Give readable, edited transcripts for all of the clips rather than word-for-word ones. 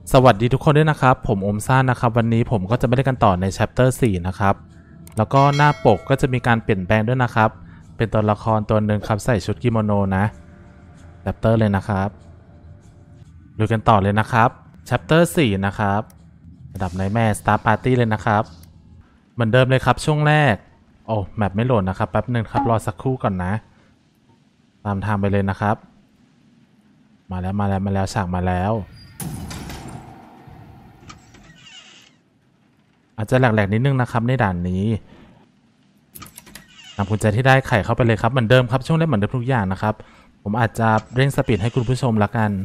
สวัสดีทุกคนด้วยนะครับผมอมซ่านะครับวันนี้ผมก็จะไม่ได้กันต่อใน chapter 4นะครับแล้วก็หน้าปกก็จะมีการเปลี่ยนแปลงด้วยนะครับเป็นตัวละครตัวหนึ่งครับใส่ชุดกิโมโนนะ chapter เลยนะครับดูกันต่อเลยนะครับ chapter 4นะครับระดับ Nightmare Star Party เลยนะครับเหมือนเดิมเลยครับช่วงแรกโอ้แมปไม่โหลดนะครับแป๊บหนึ่งครับรอสักครู่ก่อนนะตามทางไปเลยนะครับมาแล้วฉากมาแล้วอาจจะแหลกๆนิดนึงนะครับในด่านนี้นำกุญแจที่ได้ไขเข้าไปเลยครับเหมือนเดิมครับช่วงแรกเหมือนเดิมทุกอย่างนะครับผมอาจจะเร่งสปีดให้คุณผู้ชมละกัน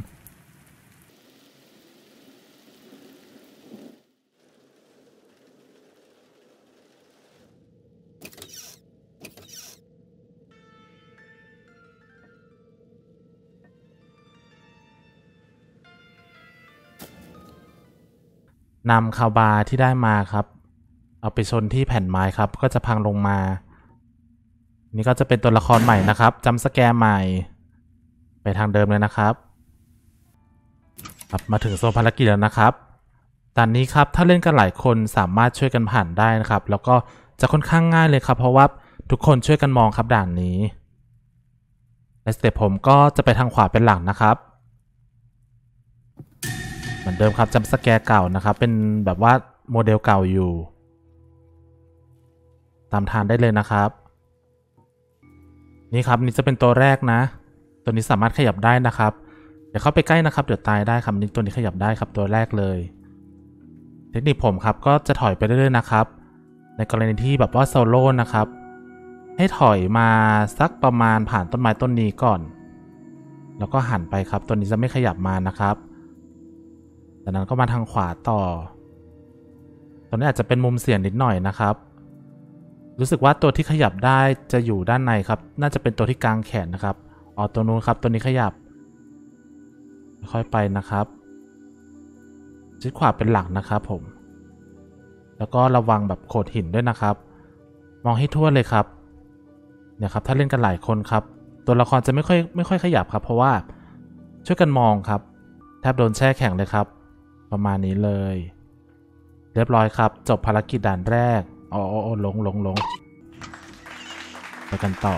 นำคาวบาร์ที่ได้มาครับเอาไปชนที่แผ่นไม้ครับก็จะพังลงมานี่ก็จะเป็นตัวละครใหม่นะครับจัมป์สแกร์ใหม่ไปทางเดิมเลยนะครับมาถึงโซนภารกิจแล้วนะครับด่านนี้ครับถ้าเล่นกันหลายคนสามารถช่วยกันผ่านได้นะครับแล้วก็จะค่อนข้างง่ายเลยครับเพราะว่าทุกคนช่วยกันมองครับด่านนี้ในสเต็ปผมก็จะไปทางขวาเป็นหลักนะครับเหมือนเดิมครับจัมป์สแกร์เก่านะครับเป็นแบบว่าโมเดลเก่าอยู่ตามทางได้เลยนะครับนี่ครับนี่จะเป็นตัวแรกนะตัวนี้สามารถขยับได้นะครับเดี๋ยวเข้าไปใกล้นะครับเดี๋ยวตายได้ครับนี่ตัวนี้ขยับได้ครับตัวแรกเลยเทคนิคผมครับก็จะถอยไปเรื่อยๆนะครับในกรณีที่แบบว่าโซโล่นะครับให้ถอยมาสักประมาณผ่านต้นไม้ต้นนี้ก่อนแล้วก็หันไปครับตัวนี้จะไม่ขยับมานะครับจากนั้นก็มาทางขวาต่อตรงนี้อาจจะเป็นมุมเสี่ยงนิดหน่อยนะครับรู้สึกว่าตัวที่ขยับได้จะอยู่ด้านในครับน่าจะเป็นตัวที่กางแขนนะครับอ๋อตัวนู้นครับตัวนี้ขยับค่อยไปนะครับชิดขวาเป็นหลักนะครับผมแล้วก็ระวังแบบโขดหินด้วยนะครับมองให้ทั่วเลยครับเนี่ยครับถ้าเล่นกันหลายคนครับตัวละครจะไม่ค่อยขยับครับเพราะว่าช่วยกันมองครับแทบโดนแช่แข็งเลยครับประมาณนี้เลยเรียบร้อยครับจบภารกิจด่านแรกอ๋อลงไปกันต่อ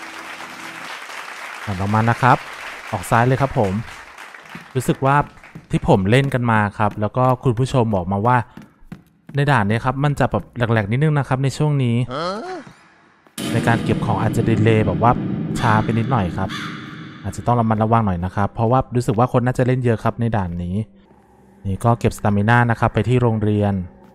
ด่านต่อมานะครับออกซ้ายเลยครับผมรู้สึกว่าที่ผมเล่นกันมาครับแล้วก็คุณผู้ชมบอกมาว่าในด่านนี้ครับมันจะแบบแหลกๆนิดนึงนะครับในช่วงนี้ในการเก็บของอาจจะดีเลย์แบบว่าช้าไปนิดหน่อยครับอาจจะต้องระมัดระวังหน่อยนะครับเพราะว่ารู้สึกว่าคนน่าจะเล่นเยอะครับในด่านนี้นี่ก็เก็บสตามิน่านะครับไปที่โรงเรียน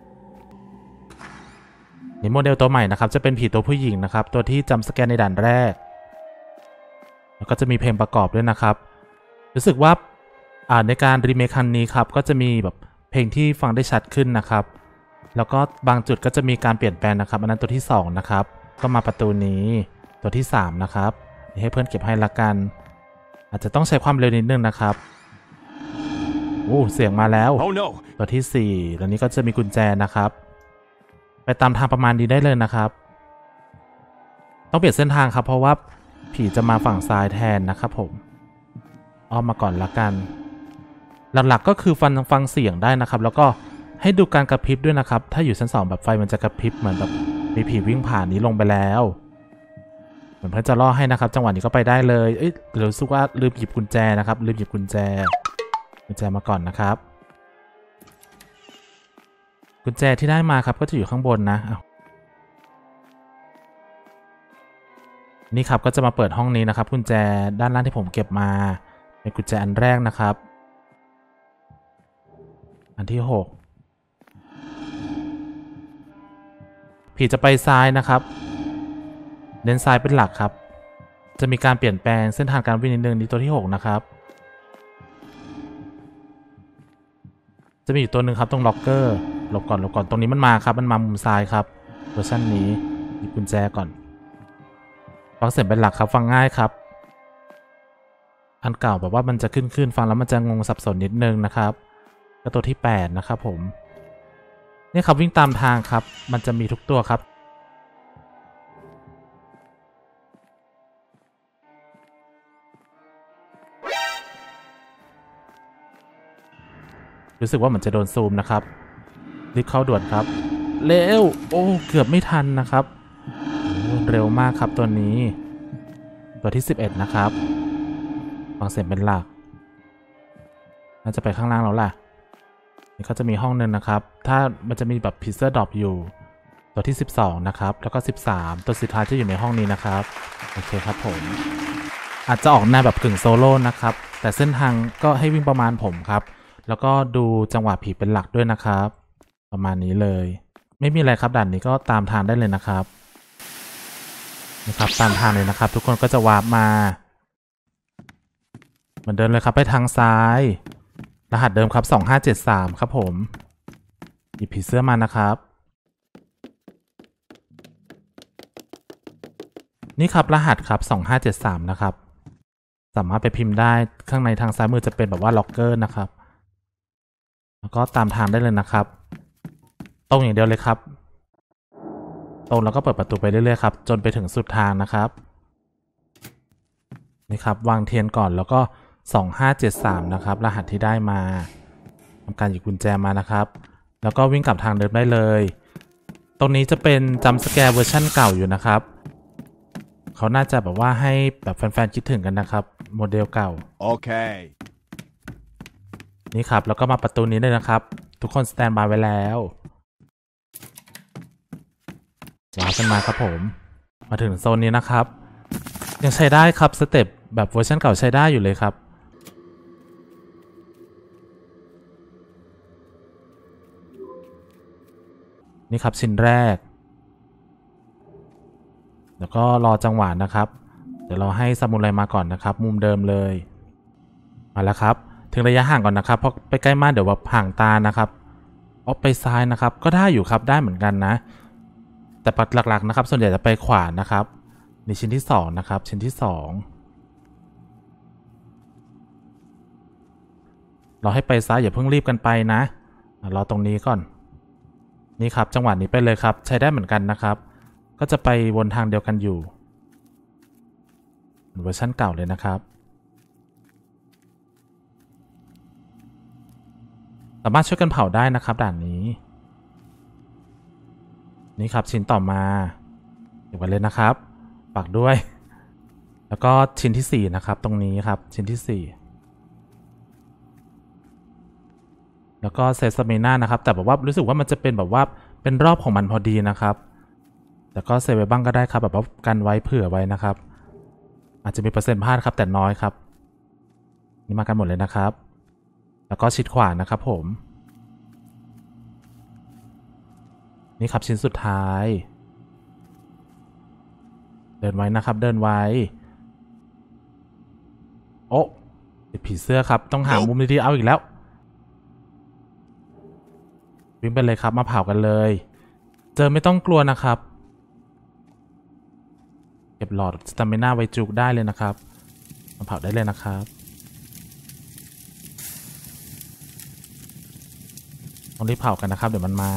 นี่โมเดลตัวใหม่นะครับจะเป็นผีตัวผู้หญิงนะครับตัวที่จำสแกนในด่านแรกแล้วก็จะมีเพลงประกอบด้วยนะครับรู้สึกว่าในการรีเมคครั้งนี้ครับก็จะมีแบบเพลงที่ฟังได้ชัดขึ้นนะครับแล้วก็บางจุดก็จะมีการเปลี่ยนแปลงนะครับอันนั้นตัวที่2นะครับก็มาประตูนี้ตัวที่3นะครับให้เพื่อนเก็บให้ละกันอาจจะต้องใช้ความเร็วนิดนึงนะครับเสียงมาแล้ว Oh no. ตัวที่4ตัวนี้ก็จะมีกุญแจนะครับไปตามทางประมาณนี้ได้เลยนะครับต้องเปลี่ยนเส้นทางครับเพราะว่าผีจะมาฝั่งซ้ายแทนนะครับผมอ้อมมาก่อนละกันหลักๆก็คือฟังเสียงได้นะครับแล้วก็ให้ดูการกระพริบด้วยนะครับถ้าอยู่ชั้น2แบบไฟมันจะกระพริบเหมือนแบบมีผีวิ่งผ่านนี้ลงไปแล้วเหมือนเพื่อนจะล่อให้นะครับจังหวะนี้ก็ไปได้เลยรู้สึกว่าลืมหยิบกุญแจนะครับลืมหยิบกุญแจมาก่อนนะครับกุญแจที่ได้มาครับก็จะอยู่ข้างบนนะนี่ครับก็จะมาเปิดห้องนี้นะครับกุญแจด้านล่างที่ผมเก็บมาเป็นกุญแจอันแรกนะครับอันที่6ผีจะไปซ้ายนะครับเน้นซ้ายเป็นหลักครับจะมีการเปลี่ยนแปลงเส้นทางการวิ่งนิดนึงในตัวที่6นะครับจะมีอยู่ตัวหนึ่งครับตรงล็อกเกอร์หลบก่อนตรงนี้มันมาครับมันมามุมซ้ายครับเวอร์ชันนี้หยิบกุญแจก่อนฟังเสียงเป็นหลักครับฟังง่ายครับอันเก่าแบบว่ามันจะขึ้นฟังแล้วมันจะงงสับสนนิดนึงนะครับก็ตัวที่8นะครับผมนี่ครับวิ่งตามทางครับมันจะมีทุกตัวครับรู้สึกว่าเหมือนจะโดนซูมนะครับรีบเข้าด่วนครับเร็วโอ้เกือบไม่ทันนะครับเร็วมากครับตัวนี้ตัวที่11นะครับฟังเสียงเป็นหลักน่าจะไปข้างล่างแล้วล่ะนี่ก็จะมีห้องนึงนะครับถ้ามันจะมีแบบพิเซอร์ดรอปอยู่ตัวที่12นะครับแล้วก็13ตัวสุดท้ายจะอยู่ในห้องนี้นะครับโอเคครับผมอาจจะออกแนวแบบกึ่งโซโล่นะครับแต่เส้นทางก็ให้วิ่งประมาณผมครับแล้วก็ดูจังหวะผีเป็นหลักด้วยนะครับประมาณนี้เลยไม่มีอะไรครับด่านนี้ก็ตามทางได้เลยนะครับตามทางเลยนะครับทุกคนก็จะวาร์ปมาเหมือนเดิมเลยครับไปทางซ้ายรหัสเดิมครับ2573ครับผมหยิบผีเสื้อมานะครับนี่ครับรหัสครับ2573นะครับสามารถไปพิมพ์ได้ข้างในทางซ้ายมือจะเป็นแบบว่าล็อกเกอร์นะครับแล้วก็ตามทางได้เลยนะครับตรงอย่างเดียวเลยครับตรงแล้วก็เปิดประตูไปเรื่อยๆครับจนไปถึงสุดทางนะครับนี่ครับวางเทียนก่อนแล้วก็2573นะครับรหัสที่ได้มาทำการหยิบกุญแจมานะครับแล้วก็วิ่งกลับทางเดิมได้เลยตรงนี้จะเป็นจัมป์สแกร์เวอร์ชั่นเก่าอยู่นะครับเขาน่าจะแบบว่าให้แบบแฟนๆคิดถึงกันนะครับโมเดลเก่าโอเคนี่ครับแล้วก็มาประตูนี้เลยนะครับทุกคนสแตนบายไว้แล้วว้าวกันมาครับผมมาถึงโซนนี้นะครับยังใช้ได้ครับสเต็ปแบบเวอร์ชันเก่าใช้ได้อยู่เลยครับนี่ครับชิ้นแรกแล้วก็รอจังหวะนะครับเดี๋ยวเราให้ซามูไรมาก่อนนะครับมุมเดิมเลยมาแล้วครับถึงระยะห่างก่อนนะครับเพราะไปใกล้มากเดี๋ยวแบบห่างตานะครับออกไปซ้ายนะครับก็ได้อยู่ครับได้เหมือนกันนะแต่หลักๆนะครับส่วนใหญ่จะไปขวานะครับในชิ้นที่2นะครับชิ้นที่2เราให้ไปซ้ายอย่าเพิ่งรีบกันไปนะรอตรงนี้ก่อนนี่ครับจังหวะนี้ไปเลยครับใช้ได้เหมือนกันนะครับก็จะไปวนทางเดียวกันอยู่เวอร์ชันเก่าเลยนะครับสามารถช่วยกันเผาได้นะครับด่านนี้นี่ครับชิ้นต่อมาเดี๋ยวกันเลยนะครับปักด้วยแล้วก็ชิ้นที่4นะครับตรงนี้ครับชิ้นที่4แล้วก็เซซามิน่านะครับแต่แบบว่ารู้สึกว่ามันจะเป็นแบบว่าเป็นรอบของมันพอดีนะครับแต่ก็เซฟไว้บ้างก็ได้ครับแบบว่ากันไว้เผื่อไว้นะครับอาจจะมีเปอร์เซ็นต์พลาดครับแต่น้อยครับนี่มากันหมดเลยนะครับแล้วก็ชิดขวานะครับผมนี่ครับชิ้นสุดท้ายเดินไว้นะครับเดินไว้โอ้ติดผีเสื้อครับต้องหามุมดีๆเอาอีกแล้ววิ่งไปเลยครับมาเผากันเลยเจอไม่ต้องกลัวนะครับเก็บหลอดสตามิน่าไว้จุกได้เลยนะครับมาเผาได้เลยนะครับต้องรีบเผากันนะครับเดี๋ยวมันมา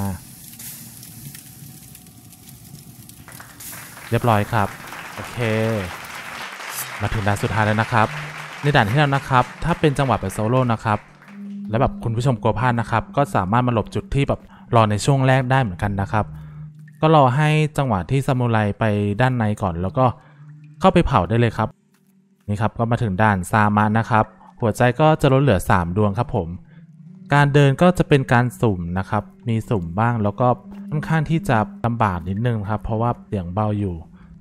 เรียบร้อยครับโอเคมาถึงด่านสุดท้ายแล้วนะครับในด่านที่แล้วนะครับถ้าเป็นจังหวะแบบโซโล่นะครับแล้วแบบคุณผู้ชมกลัวพลาดนะครับก็สามารถมาหลบจุดที่แบบรอในช่วงแรกได้เหมือนกันนะครับก็รอให้จังหวะที่ซามูไรไปด้านในก่อนแล้วก็เข้าไปเผาได้เลยครับนี่ครับก็มาถึงด่านซามะนะครับหัวใจก็จะลดเหลือ3ดวงครับผมการเดินก็จะเป็นการสุ่มนะครับมีสุ่มบ้างแล้วก็ค่อนข้างที่จะลำบากนิดนึงครับเพราะว่าเสียงเบาอยู่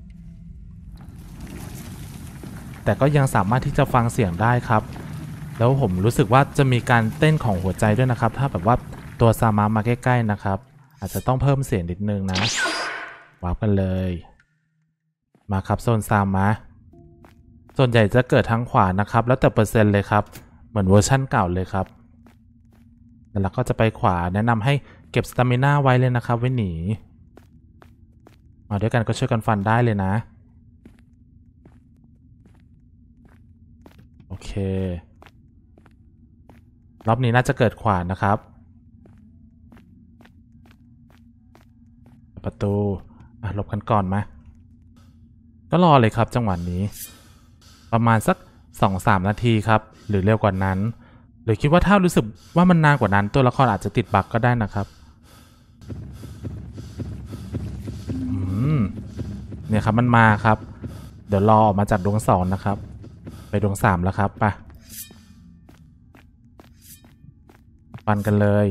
แต่ก็ยังสามารถที่จะฟังเสียงได้ครับแล้วผมรู้สึกว่าจะมีการเต้นของหัวใจด้วยนะครับถ้าแบบว่าตัวซามะมาใกล้ๆนะครับอาจจะต้องเพิ่มเสียงนิดนึงนะวาร์ปกันเลยมาครับโซนซามะส่วนใหญ่จะเกิดทางขวานะครับแล้วแต่เปอร์เซ็นต์เลยครับเหมือนเวอร์ชั่นเก่าเลยครับแล้วก็จะไปขวาแนะนำให้เก็บสตามิน่าไว้เลยนะครับไว้หนีมาด้วยกันก็ช่วยกันฟันได้เลยนะโอเครอบนี้น่าจะเกิดขวานะครับประตูหลบกันก่อนมาก็รอเลยครับจังหวะนี้ประมาณสัก 2-3 นาทีครับหรือเร็วกว่านั้นหรือคิดว่าถ้ารู้สึกว่ามันนานกว่านั้นตัวละครอาจจะติดบั๊กก็ได้นะครับเนี่ยครับมันมาครับเดี๋ยวรอออกมาจากดวง2นะครับไปดวง3แล้วครับไปฟันกันเลย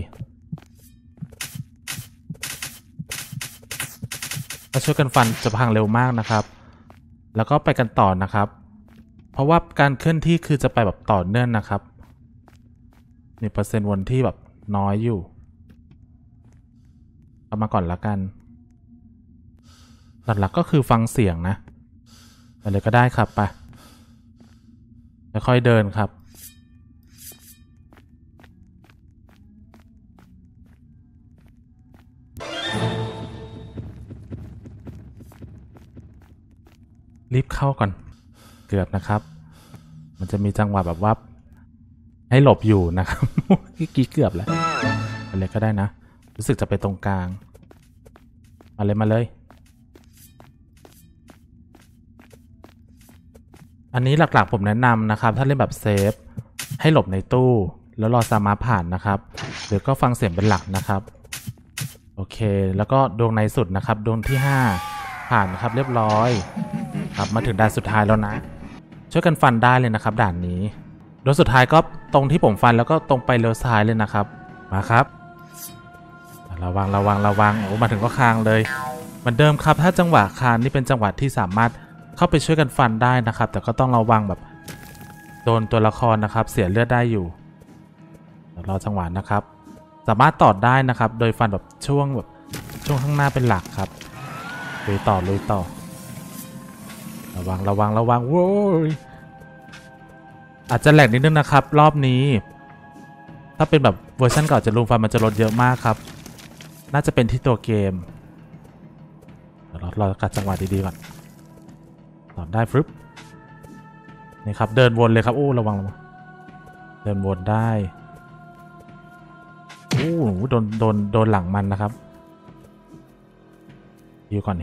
ถ้าช่วยกันฟันจะพังเร็วมากนะครับแล้วก็ไปกันต่อนะครับเพราะว่าการเคลื่อนที่คือจะไปแบบต่อเนื่องนะครับมีเปอร์เซ็นต์วนที่แบบน้อยอยู่เอามาก่อนละกันหลักๆก็คือฟังเสียงนะไปเลยก็ได้ครับไปค่อยๆเดินครับรีบเข้าก่อนเกือบนะครับมันจะมีจังหวะแบบว่าให้หลบอยู่นะครับ กี้เกือบแล้วไปเลยก็ได้นะรู้สึกจะไปตรงกลางมาเลยอันนี้หลักๆผมแนะนำนะครับถ้าเล่นแบบเซฟให้หลบในตู้แล้วรอซามาผ่านนะครับหรือก็ฟังเสียงเป็นหลักนะครับโอเคแล้วก็ดวงในสุดนะครับดวงที่5ผ่านนะครับเรียบร้อยครับมาถึงด่านสุดท้ายแล้วนะช่วยกันฟันได้เลยนะครับด่านนี้ดวงสุดท้ายก็ตรงที่ผมฟันแล้วก็ตรงไปเลี้ยวซ้ายเลยนะครับมาครับระวังโอ้มาถึงก็คางเลยเหมือนเดิมครับถ้าจังหวะคางนี่เป็นจังหวะที่สามารถเข้าไปช่วยกันฟันได้นะครับแต่ก็ต้องระวังแบบโดนตัวละครนะครับเสียเลือดได้อยู่รอจังหวะนะครับสามารถตอดได้นะครับโดยฟันแบบช่วงข้างหน้าเป็นหลักครับลุยต่อระวังโว้ยอาจจะแหลกนิดนึงนะครับรอบนี้ถ้าเป็นแบบเวอร์ชันเก่าจะลุมฟันมันจะลดเยอะมากครับน่าจะเป็นที่ตัวเกมเรากัดจังหวะดีๆก่อนตอดได้ฟึบนี่ครับเดินวนเลยครับโอ้ระวังเดินวนได้โอ้โดนหลังมันนะครับฮิวก่อน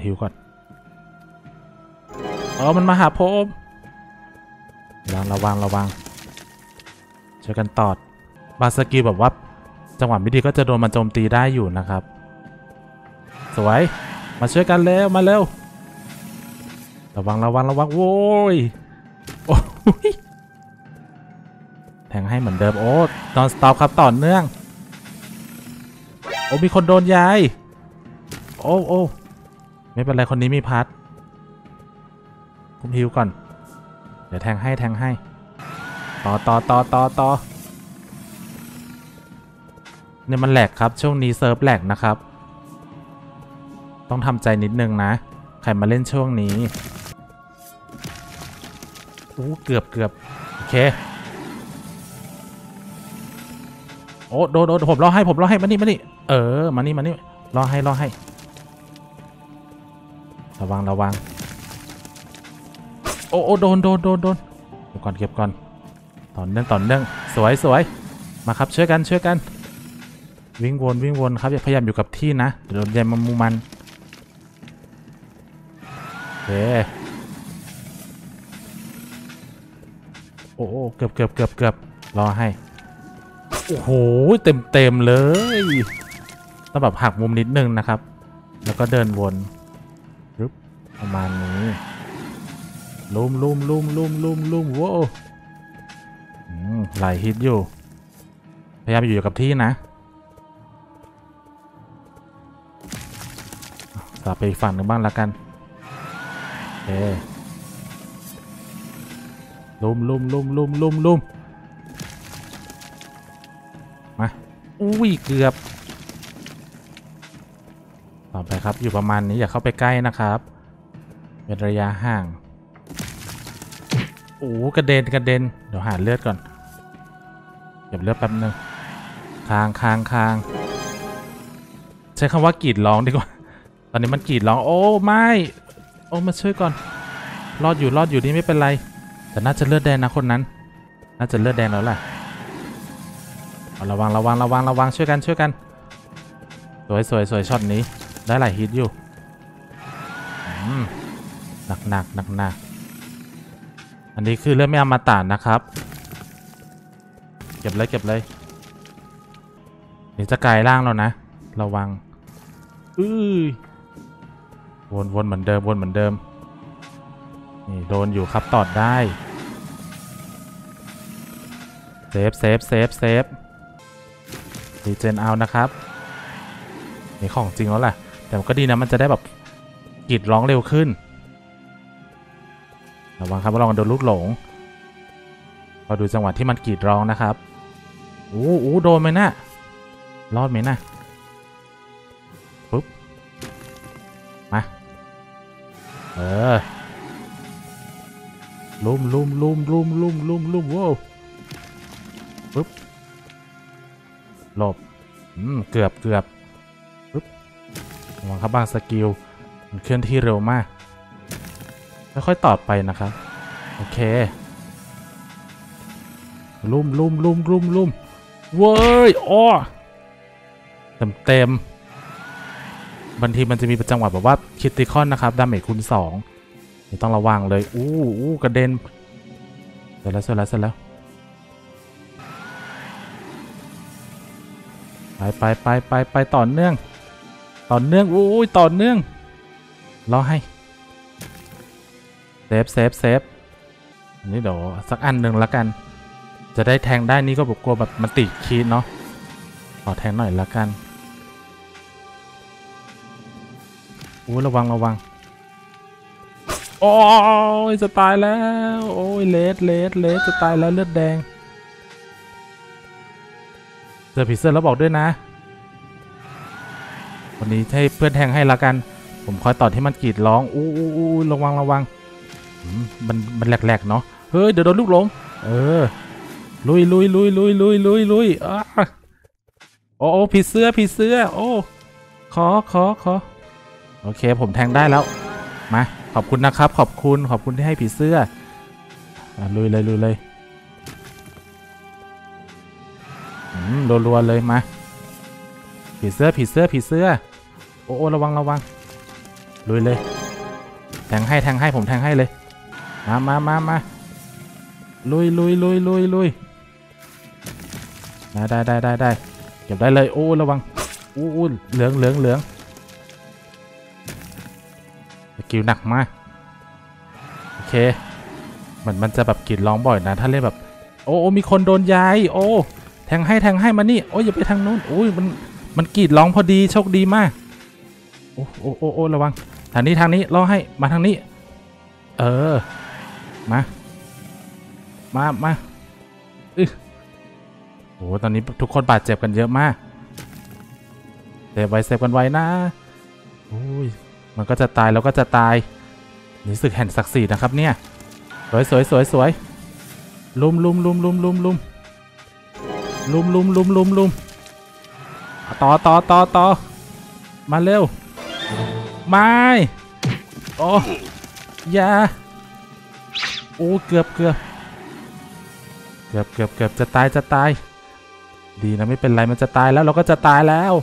มันมาหาผมระวังช่วยกันตอดบาสกิลแบบว่าจังหวะไม่ดีก็จะโดนมันโจมตีได้อยู่นะครับสวยมาช่วยกันเร็วมาเร็วระวังโว้ยโอ้ยแทงให้เหมือนเดิมโอ้นอนสต็อปครับต่อเนื่องโอ้มีคนโดนยายโอ้ไม่เป็นไรคนนี้มีพัดผมฮิวก่อนเดี๋ยวแทงให้ต่อเนี่ยมันแหลกครับช่วงนี้เซิร์ฟแหลกนะครับต้องทำใจนิดนึงนะใครมาเล่นช่วงนี้เกือบโอเคโอ้โดนผมรอให้มานี่มานี่รอให้ระวังโอ้โดนเก็บก่อนต่อเนื่องสวยมาครับช่วยกันวิ่งวนครับพยายามอยู่กับที่นะเดี๋ยวโดนยายมามูมันโอเคโอ้เกือบรอให้โอ้โหเต็มเลยต้องแบบหักมุมนิดนึงนะครับแล้วก็เดินวนรึประมาณนี้ลุ่มว้าวหลายฮิตอยู่พยายามอยู่กับที่นะกลับไปอีกฝั่งหนึ่งบ้างละกันโอเคลุ่มมาอุ้ยเกือบต่อไปครับอยู่ประมาณนี้อย่าเข้าไปใกล้นะครับเป็นระยะห่างโอ้กระเด็นเดี๋ยวหาเลือดก่อนเก็บเลือดแป๊บนึงคางใช้คำว่ากรีดร้องดีกว่าตอนนี้มันกรีดร้องโอ้ไม่โอ้มาช่วยก่อนรอดอยู่นี่ไม่เป็นไรแต่น่าจะเลือดแดงนะคนนั้นน่าจะเลือดแดงแล้วแหละเอาระวังช่วยกันสวยช็อตนี้ได้หลายฮิตอยู่หนักอันนี้คือเลือดไม่อมตะนะครับเก็บเลยเก็บเลยนี่จะกลายร่างแล้วนะระวังวนเหมือนเดิมวนเหมือนเดิมนี่โดนอยู่ครับตอดได้เซฟรีเจนเอานะครับนี่ของจริงแล้วแหละแต่มันก็ดีนะมันจะได้แบบกรีดร้องเร็วขึ้นระวังครับระวังโดนลูกหลงพอดูจังหวะที่มันกรีดร้องนะครับโดนไหมนะรอดไหมนะปุ๊บมาลุ่มว้าวปุ๊บหลบเกือบปุ๊บระวังครับบางสกิลมันเคลื่อนที่เร็วมากค่อยๆตอดไปนะครับโอเคลุ่มเว้ยอ้อเต็มบางทีมันจะมีจังหวะแบบว่าคิติคอนนะครับดาเมจคูณ2ต้องระวังเลยกระเด็นเสร็จแล้วไปต่อเนื่องต่อเนื่องรอให้เซฟนี่เดี๋ยวสักอันหนึ่งแล้วกันจะได้แทงได้นี่ก็กลัวแบบมันติดคีย์เนาะขอแทงหน่อยละกันระวังโอ้ยจะตายแล้วโอ้ยเลสจะตายแล้วเลือดแดงเจอผีเสื้อแล้วบอกด้วยนะวันนี้ให้เพื่อนแทงให้ละกันผมคอยต่อที่มันกรีดร้องระวังมันแหลกเนาะเฮ้ยเดี๋ยวโดนลูกหลงลุยโอ้ผีเสื้อโอ้ขอโอเคผมแทงได้แล้วมาขอบคุณนะครับขอบคุณที่ให้ผีเสื้อลุยเลยรัวเลยมาผีเสื้อโอ้ระวังลุยเลยแทงให้ผมแทงให้เลยมาลุยได้เก็บได้เลยระวังเหลืองสกิลหนักมากโอเคมันจะแบบกรีดร้องบ่อยนะถ้าเล่นแบบมีคนโดนย้ายแทงให้มานี่อย่าไปทางนู้นมันกรีดร้องพอดีโชคดีมากระวังทางนี้รอให้มาทางนี้มาตอนนี้ทุกคนบาดเจ็บกันเยอะมากเซฟกันไว้นะมันก็จะตายแล้วก็จะตายนี่ศึกแห่งศักดิ์ศรีนะครับเนี่ยสวยลุมต่อมาเร็วไม่ยาเกือบจะตายดีนะไม่เป็นไรมันจะตายแล้วเราก็จะตายแล้ว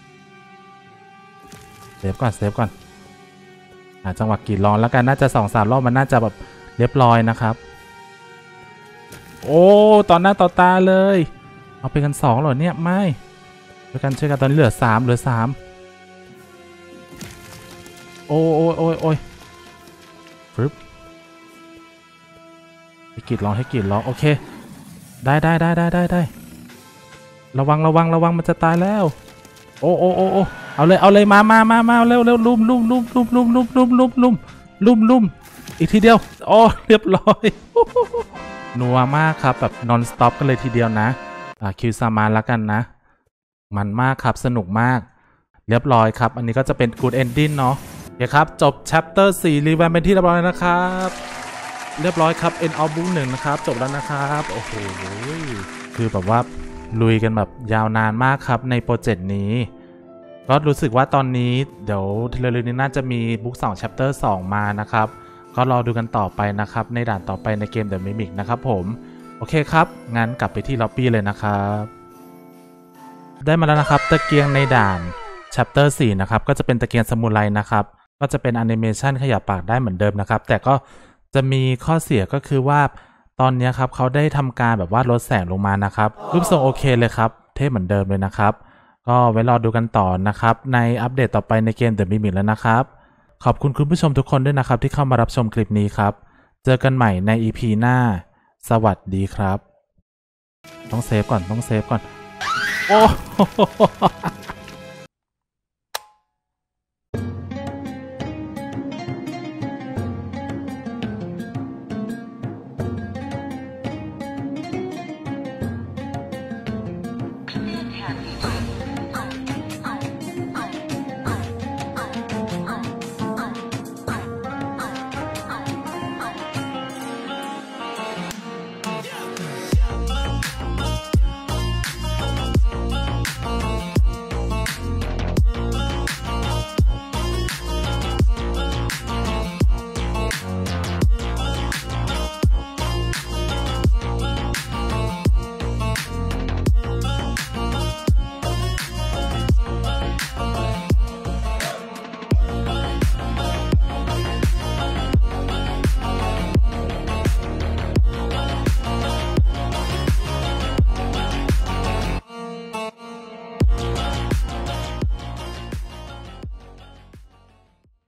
เซฟก่อนจังหวะกรีดร้องแล้วกันน่าจะ 2-3 รอบมันน่าจะแบบเรียบร้อยนะครับต่อหน้าต่อตาเลยเอาไปกัน2เหรอเนี่ยไม่ช่วยกันตอนนี้เหลือ3โอ้ยปึ๊บให้กรีดร้องโอเคได้ระวังมันจะตายแล้วเอาเลยมาเร็วลุ่มอีกทีเดียวเรียบร้อยนัวมากครับแบบนอนสต็อปกันเลยทีเดียวนะคิวซามานแล้วกันนะมันมากครับสนุกมากเรียบร้อยครับอันนี้ก็จะเป็น good ending เนาะโอเคครับจบ chapter 4 รีแวมเป็นที่เรียบร้อยนะครับเรียบร้อยครับ end of book 1นะครับจบแล้วนะครับโอ้โหคือแบบว่าลุยกันแบบยาวนานมากครับในโปรเจกต์นี้ก็รู้สึกว่าตอนนี้เดี๋ยวเร็วๆนี้น่าจะมีบุ๊ก2 chapter 2 มานะครับก็รอดูกันต่อไปนะครับในด่านต่อไปในเกม The Mimic นะครับผมโอเคครับงั้นกลับไปที่ล็อบบี้เลยนะครับได้มาแล้วนะครับตะเกียงในด่าน chapter 4 นะครับก็จะเป็นตะเกียงซามูไรนะครับก็จะเป็นแอนิเมชันขยับปากได้เหมือนเดิมนะครับแต่ก็จะมีข้อเสียก็คือว่าตอนนี้ครับเขาได้ทำการแบบว่าลดแสงลงมานะครับรูปทรงโอเคเลยครับเท่เหมือนเดิมเลยนะครับก็ไว้รอดูกันต่อนะครับในอัปเดตต่อไปในเกม The Mimic แล้วนะครับขอบคุณคุณผู้ชมทุกคนด้วยนะครับที่เข้ามารับชมคลิปนี้ครับเจอกันใหม่ใน EP หน้าสวัสดีครับต้องเซฟก่อนโอ้ Command Happy